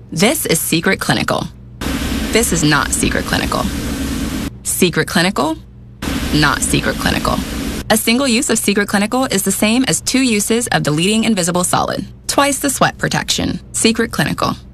This is Secret Clinical. This is not Secret Clinical. Secret Clinical, not Secret Clinical. A single use of Secret Clinical is the same as 2 uses of the leading invisible solid. Twice the sweat protection. Secret Clinical.